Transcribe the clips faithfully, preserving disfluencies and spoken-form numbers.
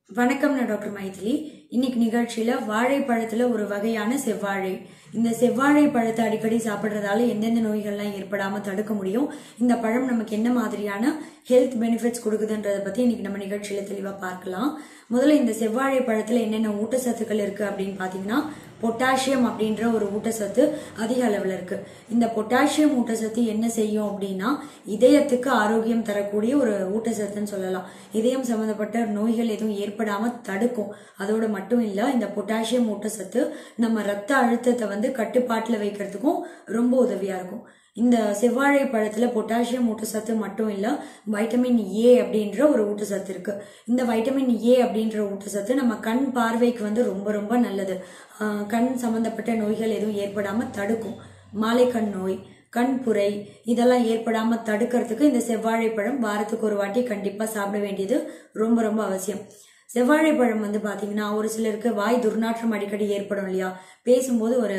வணக்கம் நான் டாக்டர் மைதிலி. இன்னைக்கு நிகழ்ச்சியில வாழைப்பழத்துல ஒரு வகையான செவ்வாழை. இந்த செவ்வாழை பழத்தை அடிக்கடி சாப்பிடுறதால எந்தெந்த நோய்கள்லாம் ஏற்படாம தடுக்க முடியும், இந்த பழம் நமக்கு என்ன மாதிரியான ஹெல்த் பெனிஃபிட்ஸ் கொடுக்குதுன்றதை பத்தி இன்னைக்கு நம்ம நிகழ்ச்சியில தெளிவா பார்க்கலாம். முதல்ல இந்த செவ்வாழை பழத்துல என்னென்ன ஊட்டச்சத்துக்கள் இருக்கு அப்படின்னு பாத்தீங்கன்னா, பொட்டாசியம் அப்படின்ற ஒரு ஊட்டச்சத்து அதிக அளவுல இருக்கு. இந்த பொட்டாசியம் ஊட்டச்சத்து என்ன செய்யும் அப்படின்னா, இதயத்துக்கு ஆரோக்கியம் தரக்கூடிய ஒரு ஊட்டச்சத்துன்னு சொல்லலாம். இதயம் சம்பந்தப்பட்ட நோய்கள் எதுவும் ஏற்படாம தடுக்கும். அதோட மட்டும் இல்ல, இந்த பொட்டாசியம் ஊட்டச்சத்து நம்ம ரத்த அழுத்தத்தை வந்து கட்டுப்பாட்டுல வைக்கிறதுக்கும் ரொம்ப உதவியா இருக்கும். இந்த செவ்வாழை பழத்துல பொட்டாசியம் ஊட்டச்சத்து மட்டும் இல்ல, வைட்டமின் ஏ அப்படின்ற ஒரு ஊட்டச்சத்து இருக்கு. இந்த வைட்டமின் ஏ அப்படின்ற ஊட்டச்சத்து நம்ம கண் பார்வைக்கு வந்து ரொம்ப ரொம்ப நல்லது. கண் சம்பந்தப்பட்ட நோய்கள் எதுவும் ஏற்படாம தடுக்கும். மாலை கண் நோய், கண்புரை இதெல்லாம் ஏற்படாம தடுக்கிறதுக்கு இந்த செவ்வாழை பழம் வாரத்துக்கு ஒரு வாட்டி கண்டிப்பா சாப்பிட வேண்டியது ரொம்ப ரொம்ப அவசியம். செவ்வாழை பழம் வந்து பாத்தீங்கன்னா, ஒரு சிலருக்கு வாய் துர்நாற்றம் அடிக்கடி ஏற்படும் இல்லையா, பேசும்போது ஒரு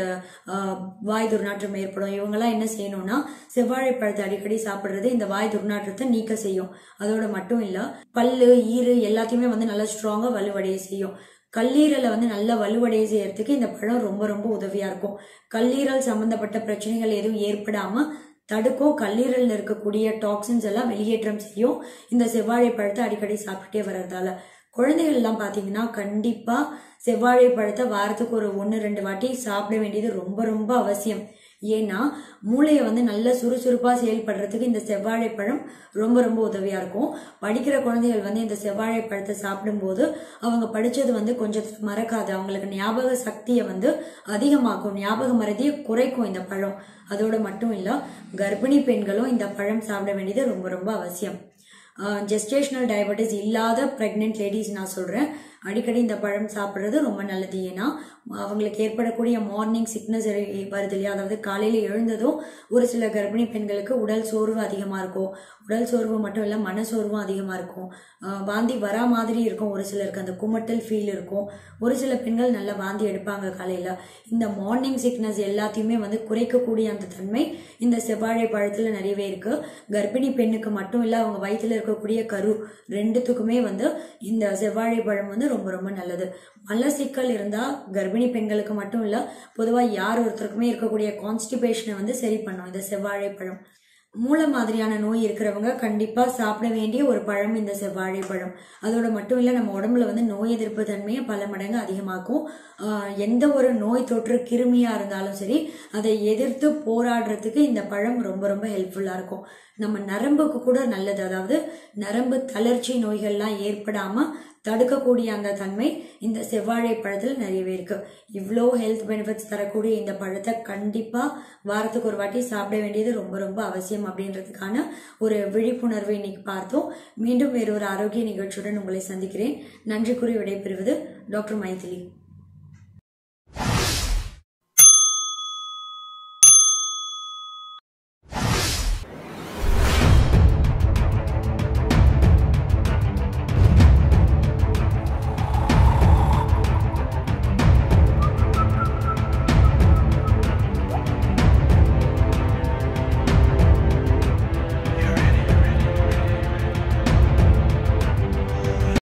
வாய் துர்நாற்றம் ஏற்படும். இவங்கெல்லாம் என்ன செய்யணும்னா, செவ்வாழை பழத்தை அடிக்கடி சாப்பிடுறது இந்த வாய் துர்நாற்றத்தை நீக்க செய்யும். அதோட மட்டும் இல்ல, பல்லு ஈறு எல்லாத்தையுமே வந்து நல்லா ஸ்ட்ராங்கா வலுவடைய செய்யும். கல்லீரலை வந்து நல்லா வலுவடைய செய்யறதுக்கு இந்த பழம் ரொம்ப ரொம்ப உதவியா இருக்கும். கல்லீரல் சம்பந்தப்பட்ட பிரச்சனைகள் எதுவும் ஏற்படாம தடுக்கும். கல்லீரல்ல இருக்கக்கூடிய டாக்ஸின்ஸ் எல்லாம் வெளியேற்றம் செய்யும் இந்த செவ்வாழை பழத்தை அடிக்கடி சாப்பிட்டுட்டே வர்றதால. குழந்தைகள் எல்லாம் பாத்தீங்கன்னா, கண்டிப்பா செவ்வாழை பழத்தை வாரத்துக்கு ஒரு ஒன்னு ரெண்டு வாட்டி சாப்பிட வேண்டியது ரொம்ப ரொம்ப அவசியம். ஏன்னா மூளையை வந்து நல்ல சுறுசுறுப்பா செயல்படுறதுக்கு இந்த செவ்வாழை பழம் ரொம்ப ரொம்ப உதவியா இருக்கும். படிக்கிற குழந்தைகள் வந்து இந்த செவ்வாழை பழத்தை சாப்பிடும் போது அவங்க படிச்சது வந்து கொஞ்சம் மறக்காது. அவங்களுக்கு ஞாபக சக்தியை வந்து அதிகமாக்கும், ஞாபக மறதியை குறைக்கும் இந்த பழம். அதோட மட்டும் இல்ல, கர்ப்பிணி பெண்களும் இந்த பழம் சாப்பிட வேண்டியது ரொம்ப ரொம்ப அவசியம். ஜெஸ்டேஷனல் டயபெட்டிஸ் இல்லாத பிரெக்னென்ட் லேடிஸ் நான் சொல்றேன், அடிக்கடி இந்த பழம் சாப்பிடுறது ரொம்ப நல்லது. ஏன்னா அவங்களுக்கு ஏற்படக்கூடிய மார்னிங் சிக்னஸ் வருது இல்லையா, அதாவது காலையில எழுந்ததும் ஒரு சில கர்ப்பிணி பெண்களுக்கு உடல் சோர்வு அதிகமா இருக்கும். உடல் சோர்வு மட்டும் இல்ல, மனசோர்வும் அதிகமா இருக்கும். வாந்தி வரா மாதிரி இருக்கும். ஒரு சிலருக்கு அந்த குமட்டல் ஃபீல் இருக்கும். ஒரு சில பெண்கள் நல்லா வாந்தி எடுப்பாங்க காலையில. இந்த மார்னிங் சிக்னஸ் எல்லாத்தையுமே வந்து குறைக்கக்கூடிய அந்த தன்மை இந்த செவ்வாழை பழத்துல நிறையவே இருக்கு. கர்ப்பிணி பெண்ணுக்கு மட்டும் இல்ல, அவங்க வயிற்றுல இருக்கக்கூடிய கரு ரெண்டுத்துக்குமே வந்து இந்த செவ்வாழை பழம் வந்து ரொம்ப ரொம்ப நல்லது. மலச்சிக்கல் இருந்தா கர்ப்பிணி பெண்களுக்கு மட்டும் இல்ல, பொதுவா யார் ஒருத்தருக்குமே இருக்கக்கூடிய கான்ஸ்டிபேஷனை வந்து சரி பண்ணும் இந்த செவ்வாழை பழம். மூளை மாதிரியான நோய் இருக்கிறவங்க கண்டிப்பா சாப்பிட வேண்டிய ஒரு பழம் இந்த செவ்வாழை பழம். அதோட மட்டும் இல்ல, நம்ம உடம்புல வந்து நோய் எதிர்ப்பு தன்மையை பல மடங்கு அதிகமாக்கும். ஆஹ் எந்த ஒரு நோய் தொற்று கிருமியா இருந்தாலும் சரி, அதை எதிர்த்து போராடுறதுக்கு இந்த பழம் ரொம்ப ரொம்ப ஹெல்ப்ஃபுல்லா இருக்கும். நம்ம நரம்புக்கு கூட நல்லது. அதாவது நரம்பு தளர்ச்சி நோய்கள்லாம் ஏற்படாம தடுக்கக்கூடிய அந்த தன்மை இந்த செவ்வாழை பழத்துல நிறையவே இருக்கு. இவ்வளோ ஹெல்த் பெனிஃபிட்ஸ் தரக்கூடிய இந்த பழத்தை கண்டிப்பா வாரத்துக்கு ஒரு வாட்டி சாப்பிட வேண்டியது ரொம்ப ரொம்ப அவசியம் அப்படின்றதுக்கான ஒரு விழிப்புணர்வு இன்னைக்கு பார்த்தோம். மீண்டும் வேறொரு ஆரோக்கிய நிகழ்ச்சியுடன் உங்களை சந்திக்கிறேன். நன்றி கூறி விடைபெறுவது டாக்டர் மைதிலி.